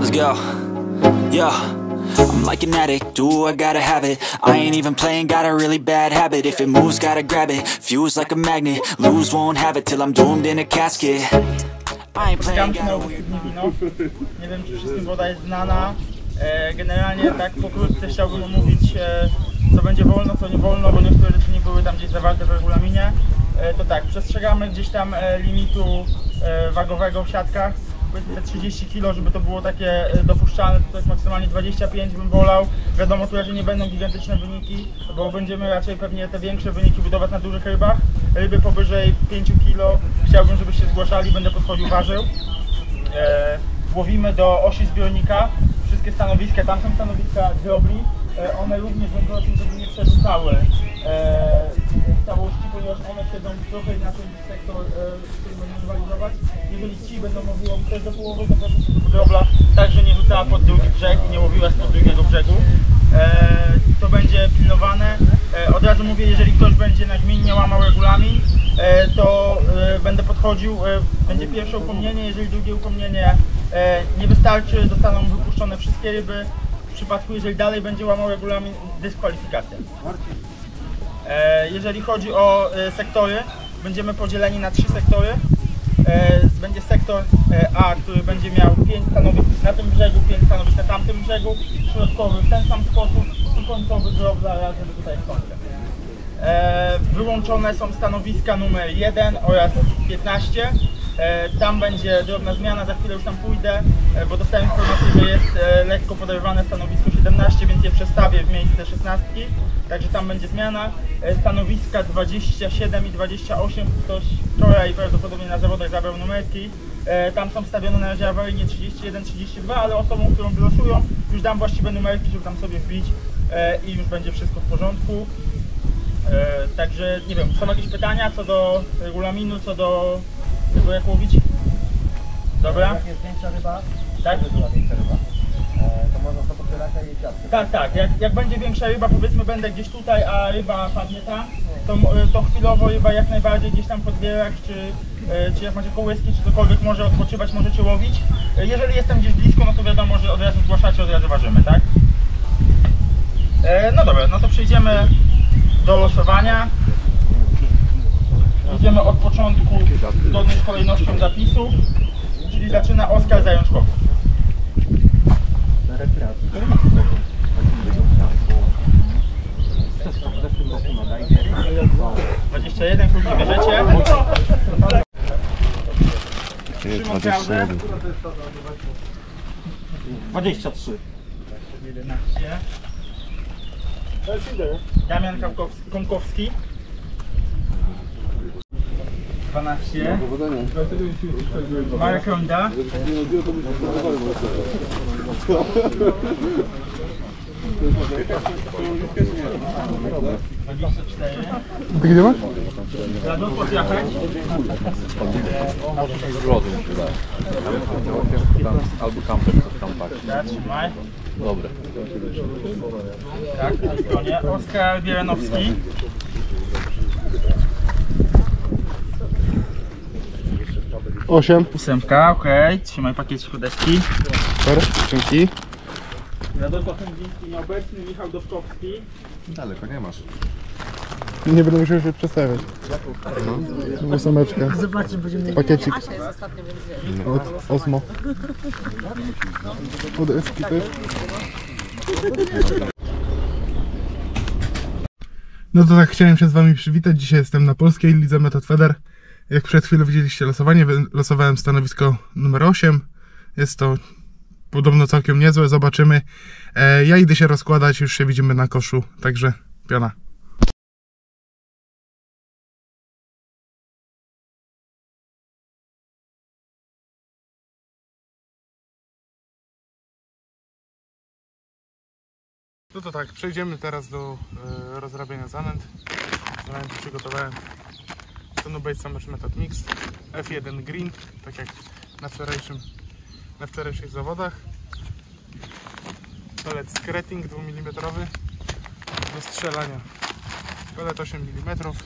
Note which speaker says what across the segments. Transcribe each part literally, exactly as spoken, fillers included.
Speaker 1: Let's go. Yo, I'm like an addict, do I gotta have it. I ain't even playing, got a really bad habit. If it moves, gotta grab it, fuse like a magnet. Lose, won't have it till I'm doomed in a casket. I ain't playing, got a weird
Speaker 2: Nie wiem, czy wszystkim woda jest znana. E, generalnie tak pokrótce chciałbym omówić, e, co będzie wolno, co nie wolno, bo niektóre rzeczy nie były tam gdzieś zawarte w regulaminie. E, to tak, przestrzegamy gdzieś tam e, limitu e, wagowego w siatkach. Powiedzmy te trzydzieści kilo, żeby to było takie dopuszczalne, to jest maksymalnie dwadzieścia pięć bym wolał. Wiadomo, tu raczej nie będą gigantyczne wyniki, bo będziemy raczej pewnie te większe wyniki budować na dużych rybach. Ryby powyżej pięć kilo chciałbym, żebyście zgłaszali, będę podchodził, ważył. E, łowimy do osi zbiornika, wszystkie stanowiska, tam są stanowiska grobli, e, one również będą o tym, żeby nie przerzucały e, całości, ponieważ one siedzą trochę inaczej niż sektor, e, który będziemy rywalizować. Jeżeli ci będą mogli łowić też do połowy, to proszę, żeby grobla także nie rzucała pod drugi brzeg i nie łowiła spod drugiego brzegu. E, to będzie pilnowane. E, od razu mówię, jeżeli ktoś będzie nagminnie łamał regulamin, e, to e, będę podchodził, e, będzie pierwsze upomnienie, jeżeli drugie upomnienie e, nie wystarczy, zostaną wypuszczone wszystkie ryby. W przypadku, jeżeli dalej będzie łamał regulamin, dyskwalifikacja. E, jeżeli chodzi o e, sektory, będziemy podzieleni na trzy sektory. E, będzie sektor e, A, który będzie miał pięć stanowisk na tym brzegu, pięć stanowisk na tamtym brzegu, środkowy w ten sam sposób i końcowy grobla razem tutaj w końcu. E, wyłączone są stanowiska numer jeden oraz piętnaście. E, tam będzie drobna zmiana, za chwilę już tam pójdę, e, bo dostałem informację, że jest e, lekko poderwane stanowisko siedemnaście, więc je przestawię w miejsce szesnastki. Także tam będzie zmiana. E, stanowiska dwadzieścia siedem i dwadzieścia osiem, ktoś wczoraj prawdopodobnie na zawodach zabrał numerki. E, tam są stawione na razie awaryjnie trzydzieści jeden trzydzieści dwa, ale osobom, którą wylosują, już dam właściwe numerki, żeby tam sobie wbić e, i już będzie wszystko w porządku. E, także nie wiem, są jakieś pytania co do regulaminu, co do tego, jak łowić? Dobra?
Speaker 3: Jak jest większa ryba,
Speaker 2: tak?
Speaker 3: żeby była większa ryba, e, to można to popierać i siatkę.
Speaker 2: Tak, tak. Jak, jak będzie większa ryba, powiedzmy będę gdzieś tutaj, a ryba padnie tam, to, to chwilowo ryba jak najbardziej gdzieś tam pod bierak, czy, czy jak macie kołyski, czy cokolwiek może odpoczywać, możecie łowić. Jeżeli jestem gdzieś blisko, no to wiadomo, że od razu zgłaszacie, od razu ważymy, tak? E, no dobra, no to przejdziemy do losowania. Idziemy od początku zgodnie z kolejnością zapisu, czyli zaczyna Oskar Zajączkowski. dwadzieścia jeden, krótki bierzecie. dwadzieścia jeden.
Speaker 3: dwadzieścia trzy.
Speaker 2: jedenaście. Damian Kąkowski. dwanaście. Marek Ronda. dwadzieścia cztery.
Speaker 4: Ty gdzie masz?
Speaker 2: Radosław Jachać.
Speaker 5: Albo kamper, coś tam tak.
Speaker 2: Trzymaj.
Speaker 5: Dobre.
Speaker 2: Tak, na stronie. Oskar Bieranowski.
Speaker 4: osiem.
Speaker 2: Ósemka, okej. Okay. Trzymaj pakiecik deski.
Speaker 4: Super, dzięki.
Speaker 2: RadosławĘdziński nieobecny, Michał Dowkowski.
Speaker 5: Daleko nie masz.
Speaker 4: Nie będę musiał się przestawiać. No. Ósemeczka. Pakiecik. Od Osmo. Od Eski też. No to tak, chciałem się z wami przywitać. Dzisiaj jestem na polskiej lidze Method Feder. Jak przed chwilą widzieliście losowanie, losowałem stanowisko numer osiem. Jest to podobno całkiem niezłe, zobaczymy. E, ja idę się rozkładać, już się widzimy na koszu, także piona. No to tak, przejdziemy teraz do e, rozrabiania zanęt. Zanęty przygotowałem Stonobait Summer Method Mix F jeden Green, tak jak na wczorajszym, na wczorajszych zawodach. Pelet Skretting dwumilimetrowy do strzelania. Pelet osiem milimetrów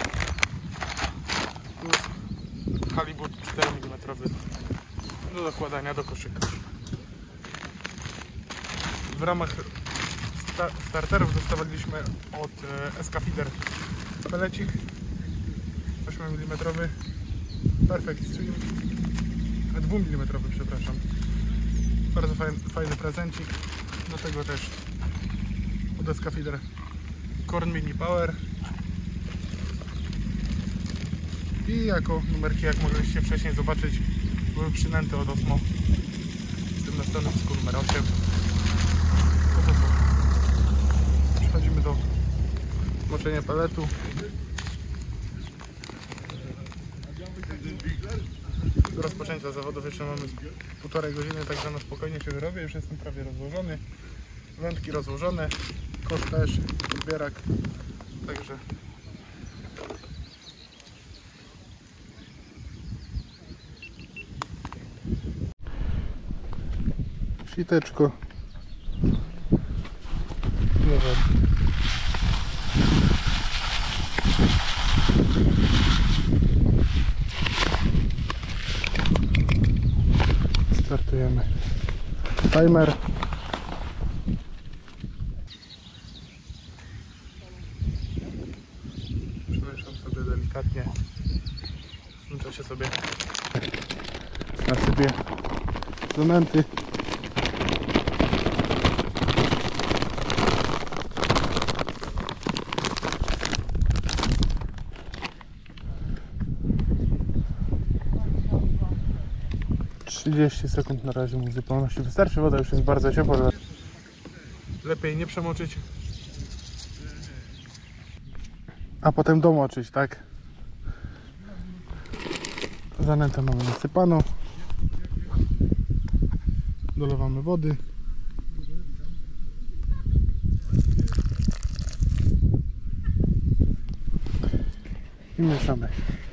Speaker 4: plus halibut cztery milimetrowy do dokładania do koszyka. w ramach sta starterów dostawaliśmy od e, S K Feeder pelecik osiem milimetrów Perfect Swim, dwa milimetry, przepraszam. Bardzo fajny, fajny prezencik. Do tego też od S K Feeder Korn Mini Power. I jako numerki, jak mogliście wcześniej zobaczyć, były przynęty od Osmo. Z tym na stanowisku numer osiem. No to co? Przechodzimy do moczenia peletu. Do rozpoczęcia zawodów jeszcze mamy półtorej godziny, także na spokojnie się wyrobię. Już jestem prawie rozłożony. Wędki rozłożone, kosz też, podbierak. Także siteczko. Dobra. Startujemy. Timer. Przemieszam sobie delikatnie. W tym czasie sobie nasypię zanęty. trzydzieści sekund na razie mu zupełności wystarczy, woda już jest bardzo ciepła. Lepiej nie przemoczyć, a potem domoczyć, tak? Zanętę mamy nasypaną. Dolewamy wody. I mieszamy.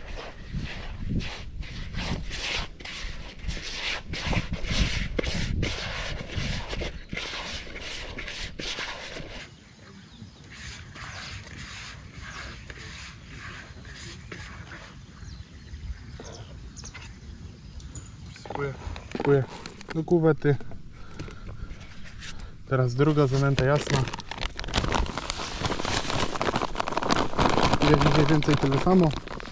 Speaker 4: Wsypuję do kuwety. Teraz druga zanęta jasna. Jak mniej więcej tyle samo.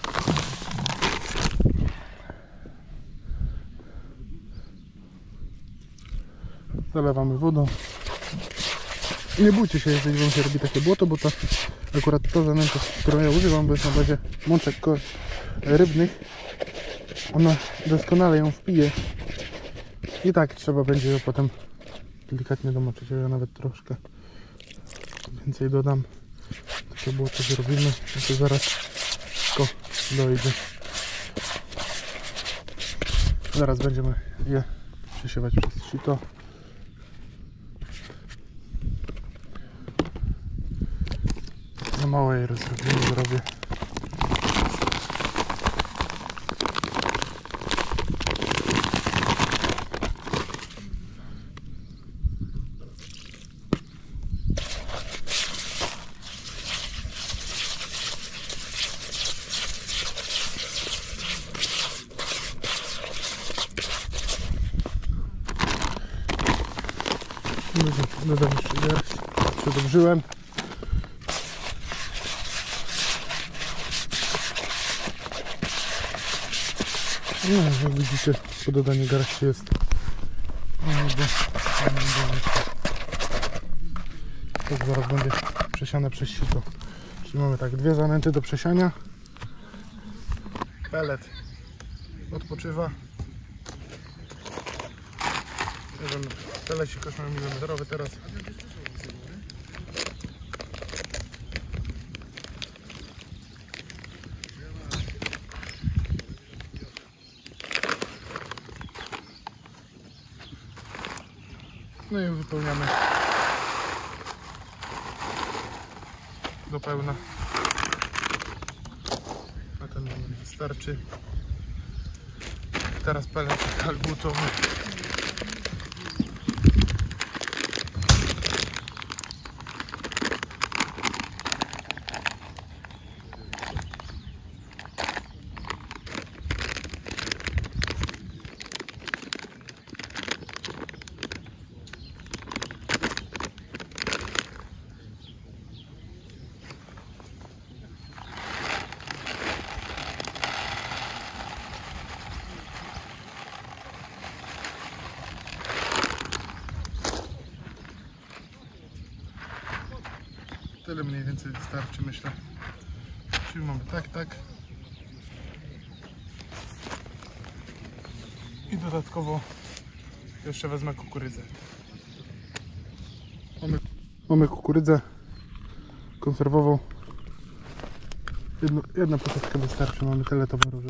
Speaker 4: Zalewamy wodą. Nie bójcie się, jeżeli wam się robi takie błoto, bo to akurat ta zanęta, którą ja używam, bo jest na bazie mączek rybnych. Ona doskonale ją wpije. I tak trzeba będzie ją potem delikatnie domoczyć. Ja nawet troszkę więcej dodam. Takie błoto zrobimy, to zaraz wszystko dojdzie. Zaraz będziemy je przesiewać przez sito. Na małej rozrobimy, zrobię. Dodam jeszcze garść, przedobrzyłem. No, jak widzicie, po dodaniu garści jest to zaraz będzie przesiane przez sito. Czyli mamy tak, dwie zanęty do przesiania. Pelet odpoczywa. Bierzemy pelecik osiem milimetrów teraz. No i uzupełniamy do pełna. Na ten moment wystarczy. Teraz pelecik kalbutowy. Tyle mniej więcej wystarczy, myślę. Czyli mamy tak, tak. I dodatkowo jeszcze wezmę kukurydzę. Mamy, mamy kukurydzę konserwową. Jedno, jedna posadzka wystarczy, mamy tyle towaru, że...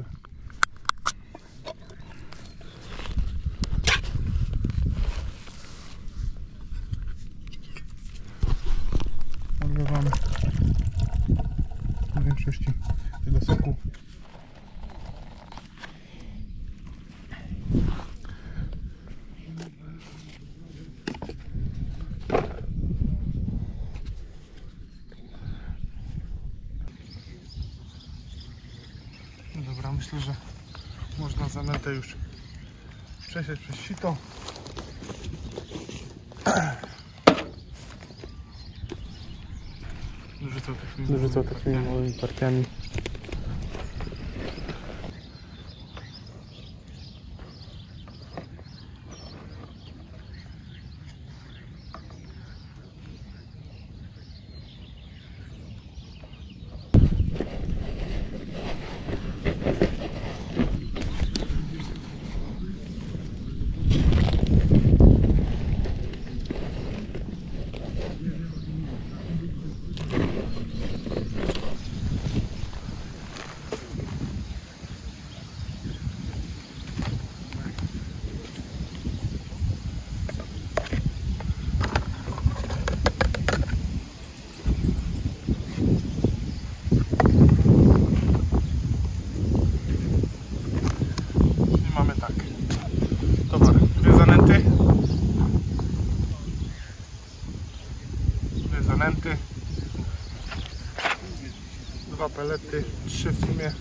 Speaker 4: Odlewamy w większości tego soku. No dobra, myślę, że można zanętę już przesiać przez sito. Dorzucał takimi, Dorzucał takimi małymi partiami. Mamy tak, towar, dwie zanęty, dwie zanęty, dwa pelety, trzy w sumie,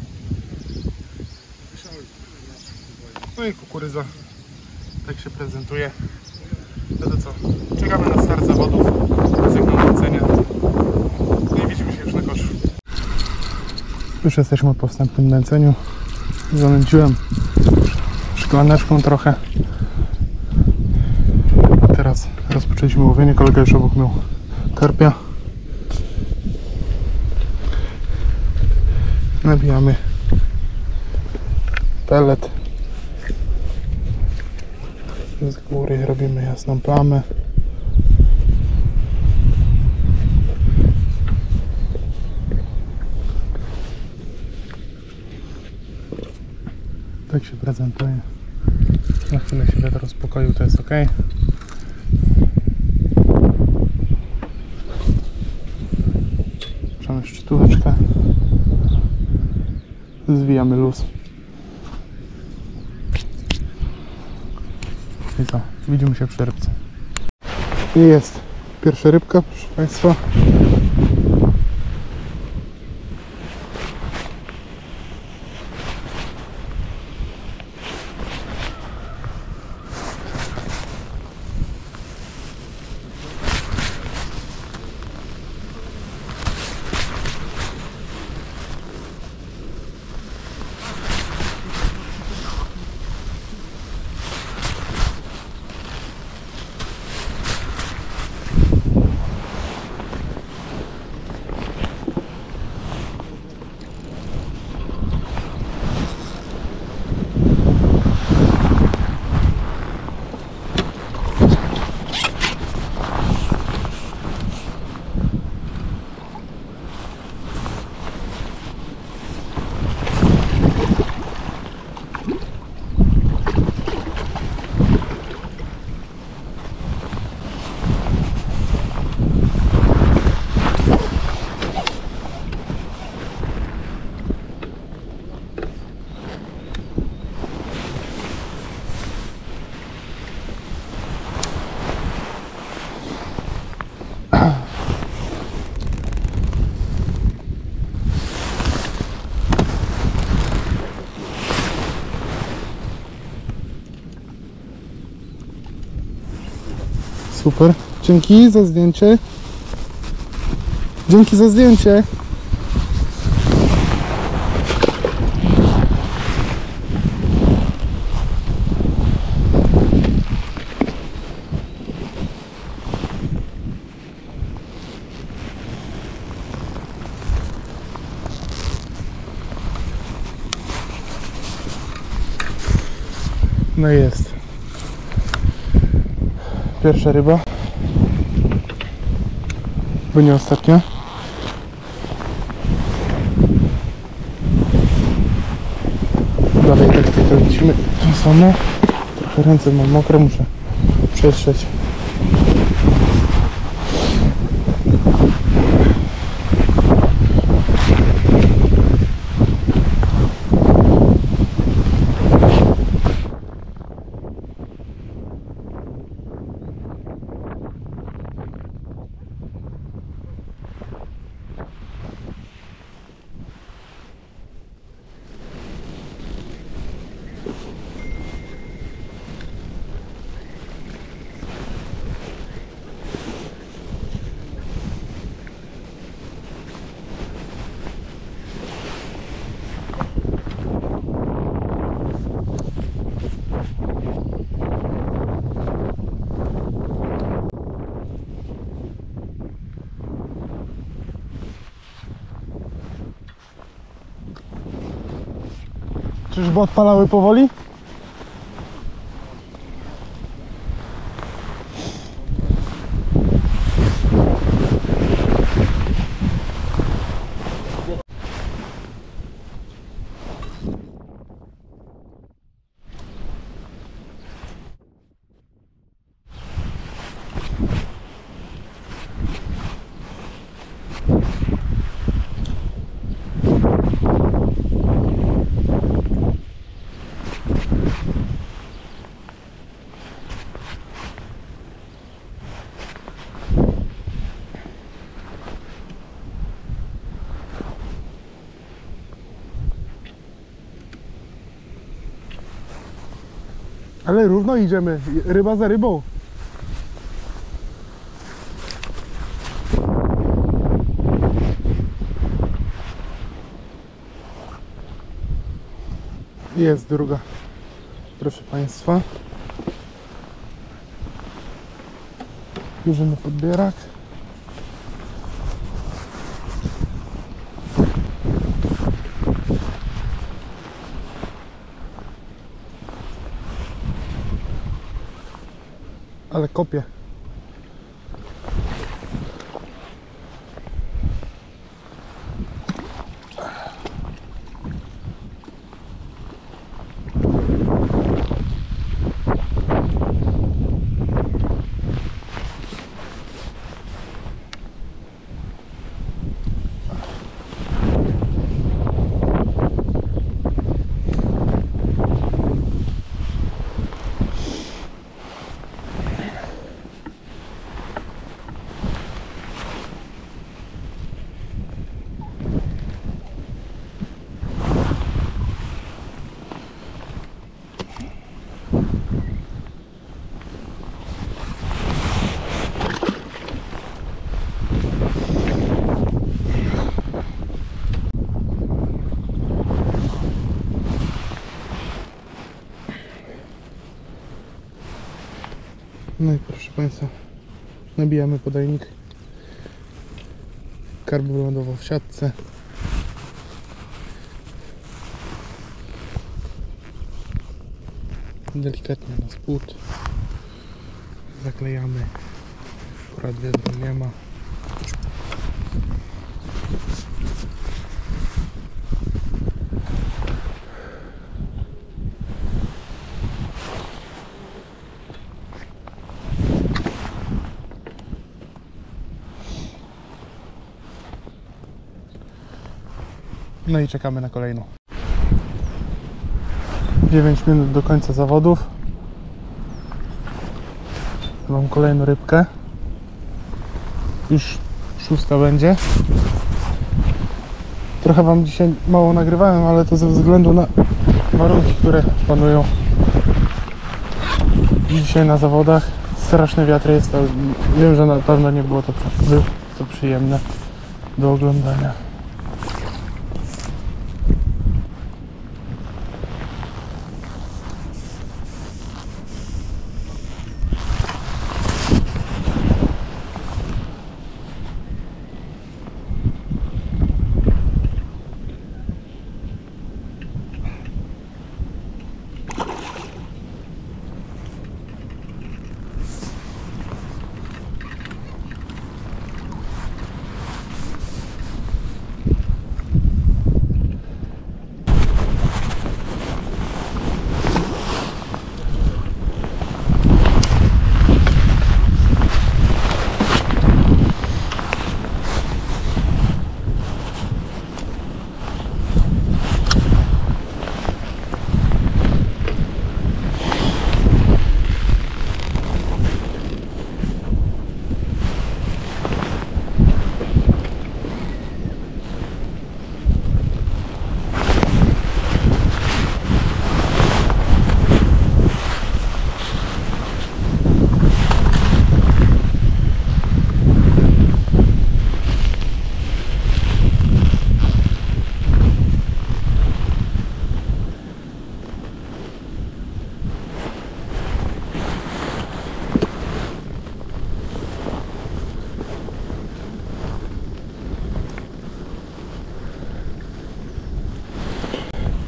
Speaker 4: no i kukurydza, tak się prezentuje. No to co, czekamy na start zawodów, sygnał nęcenia, no i widzimy się już na koszu. Już jesteśmy po wstępnym nęceniu, zanęciłem szklaneczką trochę. Teraz rozpoczęliśmy łowienie, kolega już obok miał karpia. Nabijamy pelet. Z góry robimy jasną plamę. Tak się prezentuje. Na chwilę się wiatr uspokoił, to jest ok. Mamy szczytóweczkę. Zwijamy luz. I co? Widzimy się przy rybce. I jest pierwsza rybka, proszę Państwa. Super. Dzięki za zdjęcie. Dzięki za zdjęcie. No i jest. Pierwsza ryba. Bo nie ostatnia. Dalej tak tylko lecimy. To samo. Trochę ręce mam mokre, muszę przetrzeć. Czyżby odpalały powoli? Ale równo idziemy, ryba za rybą. Jest druga, proszę Państwa. Bierzemy podbierak. Ale kopię. No i proszę Państwa, nabijamy podajnik. Karp wylądował w siatce. Delikatnie na spód. Zaklejamy. Akurat wiadro nie ma. No i czekamy na kolejną. dziewięć minut do końca zawodów. Mam kolejną rybkę. Już szósta będzie. Trochę Wam dzisiaj mało nagrywałem, ale to ze względu na warunki, które panują dzisiaj na zawodach. Straszny wiatr jest, ale wiem, że na pewno nie było to, to przyjemne do oglądania.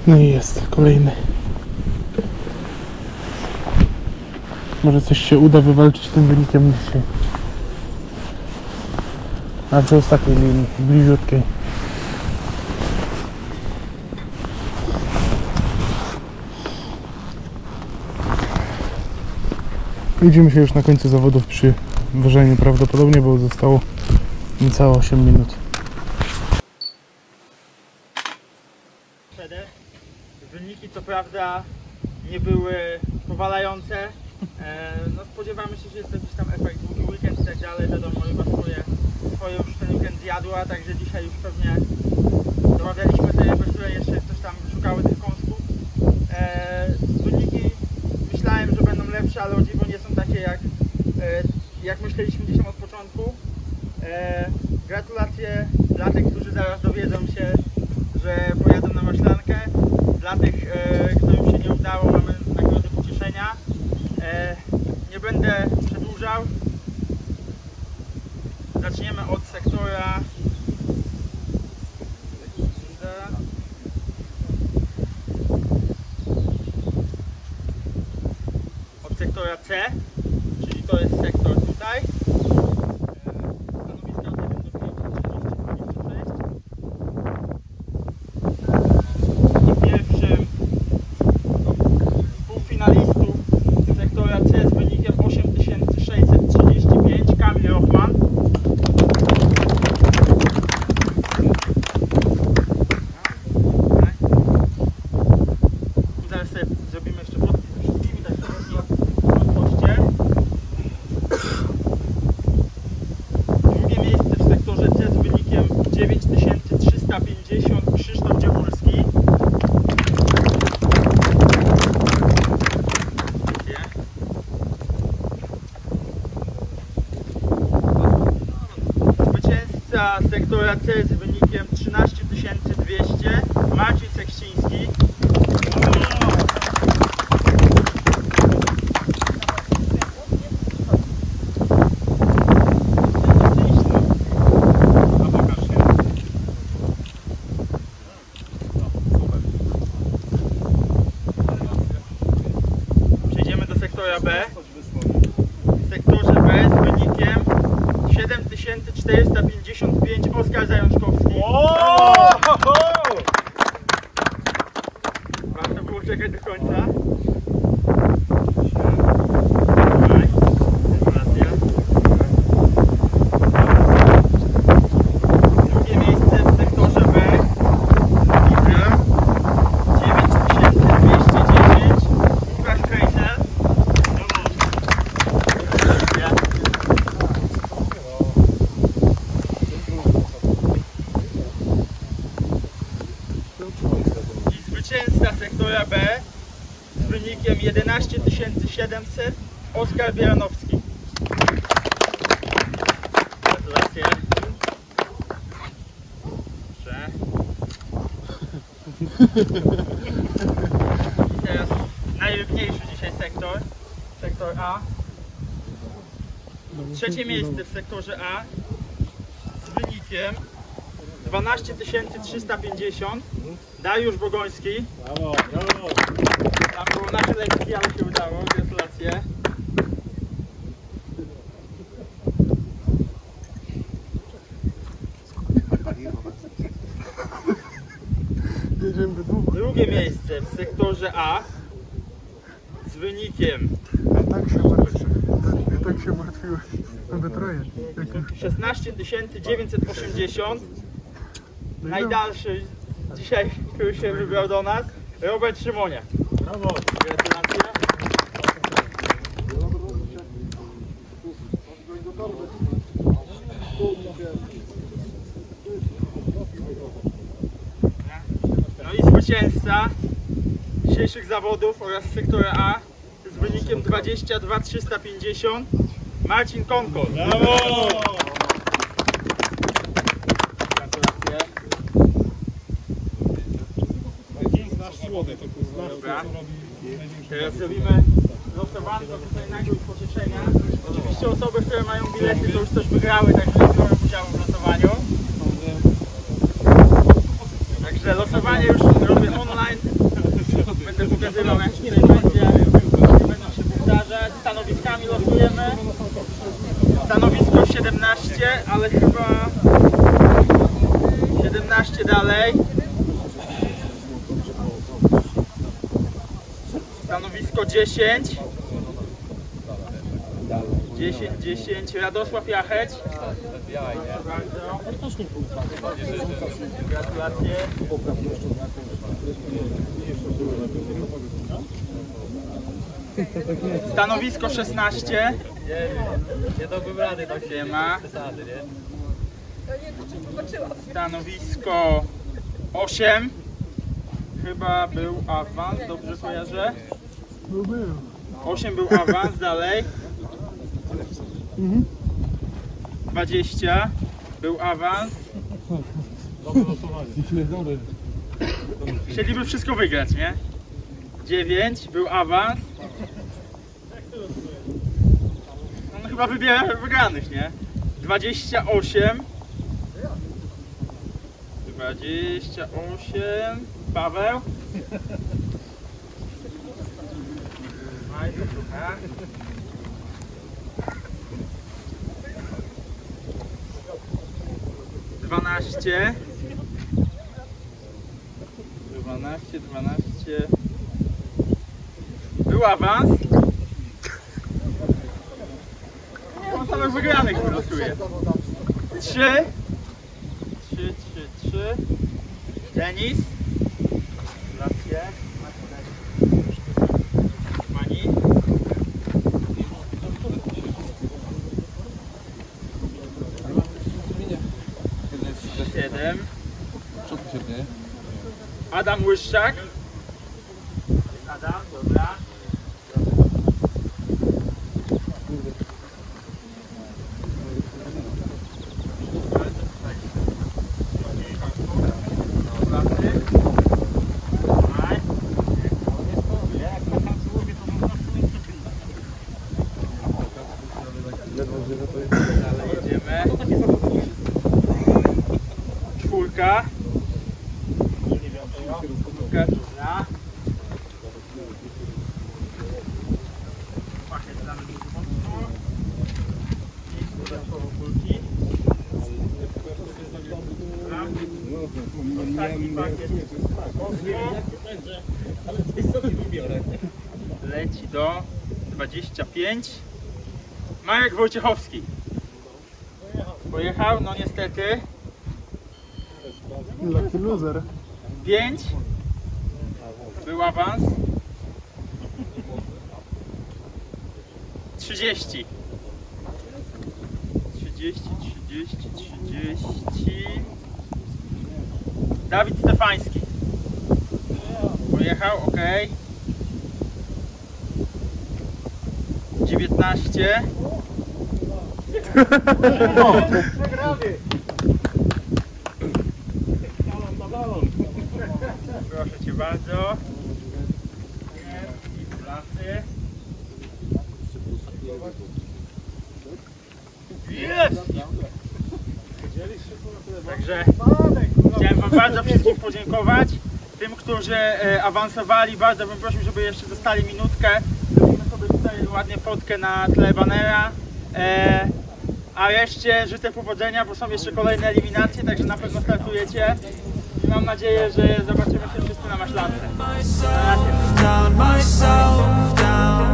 Speaker 4: No i jest kolejny. Może coś się uda wywalczyć tym wynikiem dzisiaj. A przy ostatniej linii, bliziutkiej. Widzimy się już na końcu zawodów przy ważeniu prawdopodobnie, bo zostało niecałe osiem minut.
Speaker 2: Wyniki co prawda nie były powalające. E, no spodziewamy się, że jest to jakiś tam efekt długi weekend i tak dalej. Wiadomo, chyba swoje, swoje już ten weekend zjadła, także dzisiaj już pewnie domawialiśmy te ryby, które jeszcze coś tam szukały tych kąsków. E, wyniki myślałem, że będą lepsze, ale o dziwo nie są takie jak, e, jak myśleliśmy gdzieś tam od początku. E, gratulacje dla tych, którzy zaraz dowiedzą się, że pojadą na maślankę. Dla tych, e, którym się nie udało, mamy nagrody pocieszenia. E, nie będę przedłużał. Zaczniemy od sektora od sektora C, czyli to jest sektor tutaj. Krzysztof Dziewulski. Zwycięzca sektora C z wynikiem trzynaście tysięcy dwieście, Marcin Sekściński. Sektora B. W sektorze B z wynikiem siedem tysięcy czterysta pięćdziesiąt pięć Oskar Zajączkowski. Warto było czekać do końca. Drugie miejsce w sektorze B. dziewięć tysięcy dwieście dziesięć Łukasz Krejsel. I zwycięzca sektora B z wynikiem jedenaście tysięcy siedemset Oskar Bieranowski. Gratulacje. Proszę. I teraz najrybniejszy dzisiaj sektor, sektor A. Trzecie miejsce w sektorze A z wynikiem dwanaście tysięcy trzysta pięćdziesiąt Dariusz Bogoński. Brawo, brawo. Tam było nasze lekki, ale się udało. Gratulacje. Drugie miejsce w sektorze A z wynikiem
Speaker 4: tak się martwię. Ja tak się martwiłem. Nawet troje.
Speaker 2: szesnaście tysięcy dziewięćset osiemdziesiąt. Najdalszy dzisiaj, który się wybrał do nas, Robert Szymoniak. Brawo! Gratulacje. No i zwycięzca dzisiejszych zawodów oraz sektora A z wynikiem dwadzieścia dwa tysiące trzysta pięćdziesiąt Marcin Konkol. Brawo! Gratulacje. Dobra. Teraz robimy losowanko tutaj nagród pocieszenia. Oczywiście osoby, które mają bilety, to już coś wygrały, także nie biorą udziału w losowaniu. Także losowanie już robię online. pokazywał, jak tutaj będzie. Nie będą się powtarzać. Stanowiskami losujemy. Stanowisko siedemnaście, ale chyba siedemnaście dalej. Stanowisko dziesięć. dziesięć, dziesięć. Radosław Jacheć. Gratulacje. Stanowisko szesnaście.
Speaker 3: Nie dałbym rady, tak
Speaker 2: Nie ma.
Speaker 3: przesady, nie?
Speaker 2: Stanowisko osiem. Chyba był awans, dobrze kojarzę? osiem był awans, dalej. dwadzieścia był awans. Chcieliby wszystko wygrać, nie? dziewięć był awans. No chyba wybieramy wygranych, nie? dwadzieścia osiem. dwadzieścia osiem. Paweł. dwanaście. dwanaście, dwanaście. Był awans. On samych wygranych wylosuje. trzy. trzy, trzy, trzy. Denis. Gratulacje. Mani. siedem.
Speaker 5: Co tu się dzieje?
Speaker 2: Adam Łyszczak. Adam, dobra. Dalej jedziemy. Czwórka. Czwórka, dobra. Pakiet dla mnie mocno. I dodatkowo kulki. Ostatni pakiet. Leci do dwadzieścia pięć. Marek Wojciechowski. Pojechał, no niestety.
Speaker 4: Lucky loser.
Speaker 2: pięć. Był awans. trzydzieści. trzydzieści, trzydzieści, trzydzieści. Dawid Stefański. Pojechał, ok. dziewiętnaście. Proszę cię bardzo. I plasy. Jest! Także chciałem wam bardzo wszystkim podziękować. Tym, którzy e, awansowali, bardzo bym prosił, żeby jeszcze dostali minutkę. Zrobimy sobie tutaj ładnie fotkę na tle banera. E, a reszcie życzę powodzenia, bo są jeszcze kolejne eliminacje, także na pewno startujecie. I mam nadzieję, że zobaczymy się wszyscy na maślance.
Speaker 1: Down myself down